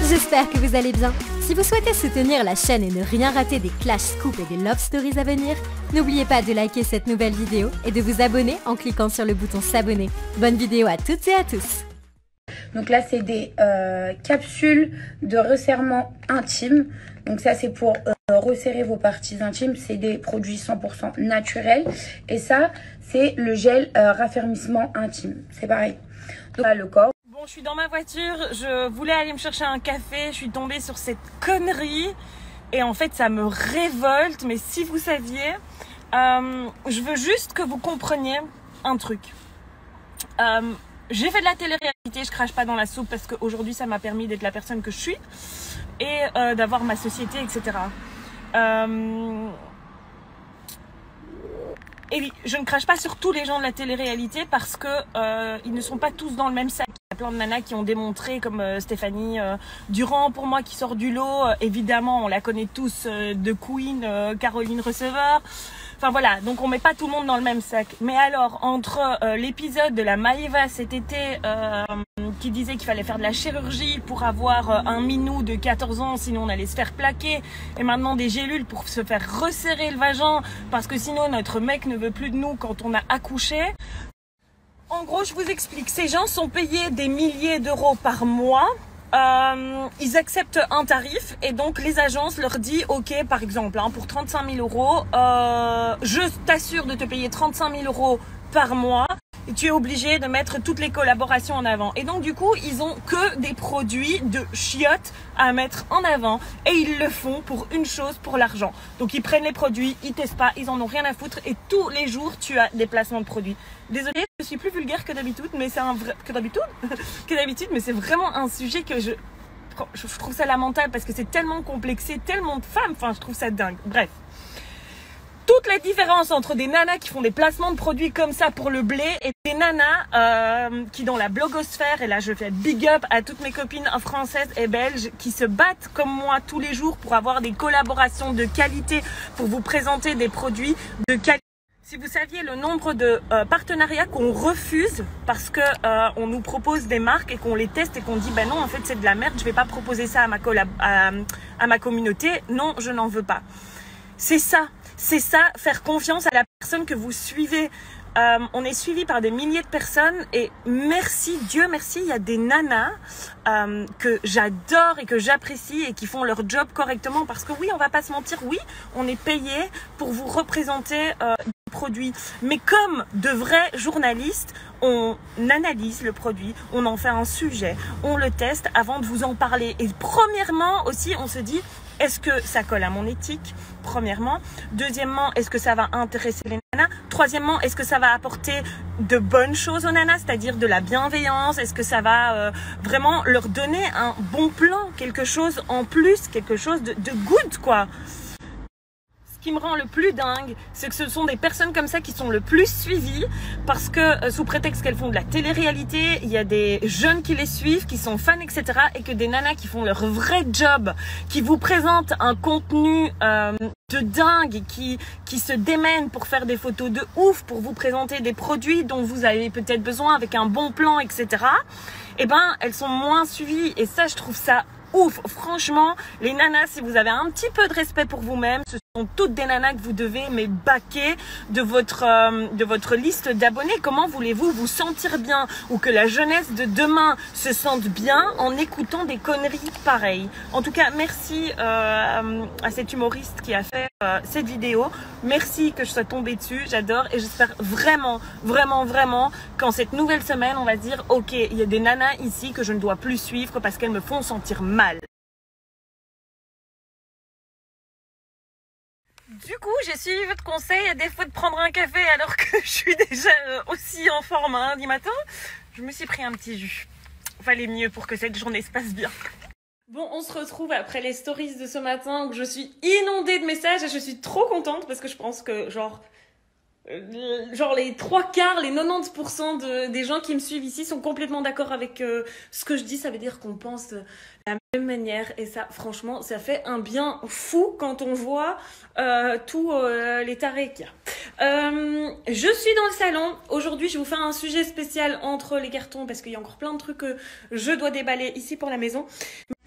J'espère que vous allez bien. Si vous souhaitez soutenir la chaîne et ne rien rater des Clash Scoop et des Love Stories à venir, n'oubliez pas de liker cette nouvelle vidéo et de vous abonner en cliquant sur le bouton s'abonner. Bonne vidéo à toutes et à tous. Donc là, c'est des capsules de resserrement intime. Donc ça, c'est pour resserrer vos parties intimes. C'est des produits 100% naturels. Et ça, c'est le gel raffermissement intime. C'est pareil. Donc là, le corps. Bon, je suis dans ma voiture. Je voulais aller me chercher un café. Je suis tombée sur cette connerie. Et en fait, ça me révolte. Mais si vous saviez, je veux juste que vous compreniez un truc. J'ai fait de la télé-réalité, je crache pas dans la soupe parce qu'aujourd'hui ça m'a permis d'être la personne que je suis et d'avoir ma société, etc. Et je ne crache pas sur tous les gens de la télé-réalité parce que ils ne sont pas tous dans le même sac. Il y a plein de nanas qui ont démontré, comme Stéphanie Durand pour moi qui sort du lot. Évidemment, on la connaît tous de Queen, Caroline Receveur. Enfin voilà, donc on met pas tout le monde dans le même sac. Mais alors, entre l'épisode de la Maëva cet été qui disait qu'il fallait faire de la chirurgie pour avoir un minou de 14 ans, sinon on allait se faire plaquer, et maintenant des gélules pour se faire resserrer le vagin, parce que sinon notre mec ne veut plus de nous quand on a accouché. En gros, je vous explique, ces gens sont payés des milliers d'euros par mois. Ils acceptent un tarif et donc les agences leur disent ok, par exemple pour 35 000 euros je t'assure de te payer 35 000 euros par mois et tu es obligé de mettre toutes les collaborations en avant. Et donc du coup ils ont que des produits de chiottes à mettre en avant et ils le font pour une chose, pour l'argent. Donc ils prennent les produits, ils testent pas, ils en ont rien à foutre et tous les jours tu as des placements de produits. Désolée, je suis plus vulgaire que d'habitude, mais c'est un vrai mais c'est vraiment un sujet que je trouve ça lamentable parce que c'est tellement complexé, tellement de femmes, enfin je trouve ça dingue. Bref. Toute la différence entre des nanas qui font des placements de produits comme ça pour le blé et des nanas qui dans la blogosphère, et là je fais big up à toutes mes copines françaises et belges qui se battent comme moi tous les jours pour avoir des collaborations de qualité, pour vous présenter des produits de qualité. Si vous saviez le nombre de partenariats qu'on refuse parce que on nous propose des marques et qu'on les teste et qu'on dit ben non en fait c'est de la merde, je vais pas proposer ça à ma communauté, non je n'en veux pas. C'est ça, faire confiance à la personne que vous suivez. On est suivi par des milliers de personnes et merci, Dieu merci, il y a des nanas que j'adore et que j'apprécie et qui font leur job correctement parce que oui, on va pas se mentir, oui, on est payé pour vous représenter des produits. Mais comme de vrais journalistes, on analyse le produit, on en fait un sujet, on le teste avant de vous en parler. Et premièrement aussi, on se dit, est-ce que ça colle à mon éthique? Premièrement. Deuxièmement, est-ce que ça va intéresser les nanas? Troisièmement, est-ce que ça va apporter de bonnes choses aux nanas, c'est-à-dire de la bienveillance? Est-ce que ça va vraiment leur donner un bon plan, quelque chose en plus, quelque chose de good, quoi? Ce qui me rend le plus dingue, c'est que ce sont des personnes comme ça qui sont le plus suivies parce que sous prétexte qu'elles font de la télé-réalité, il y a des jeunes qui les suivent, qui sont fans, etc. et que des nanas qui font leur vrai job, qui vous présentent un contenu de dingue et qui se démènent pour faire des photos de ouf, pour vous présenter des produits dont vous avez peut-être besoin avec un bon plan, etc. Eh ben, elles sont moins suivies et ça, je trouve ça ouf. Franchement, les nanas, si vous avez un petit peu de respect pour vous-même, ce sont toutes des nanas que vous devez baquer de votre liste d'abonnés. Comment voulez-vous vous sentir bien ou que la jeunesse de demain se sente bien en écoutant des conneries pareilles? En tout cas, merci à cet humoriste qui a fait cette vidéo. Merci que je sois tombée dessus, j'adore et j'espère vraiment, vraiment, vraiment qu'en cette nouvelle semaine, on va se dire ok, il y a des nanas ici que je ne dois plus suivre parce qu'elles me font sentir mal. Du coup, j'ai suivi votre conseil, à défaut de prendre un café alors que je suis déjà aussi en forme un lundi matin, je me suis pris un petit jus. Fallait mieux pour que cette journée se passe bien. Bon, on se retrouve après les stories de ce matin où je suis inondée de messages et je suis trop contente parce que je pense que genre les 3/4, les 90% des gens qui me suivent ici sont complètement d'accord avec ce que je dis. Ça veut dire qu'on pense de la même manière et ça, franchement, ça fait un bien fou quand on voit tous les tarés qu'il y a. Je suis dans le salon. Aujourd'hui, je vais vous faire un sujet spécial entre les cartons parce qu'il y a encore plein de trucs que je dois déballer ici pour la maison.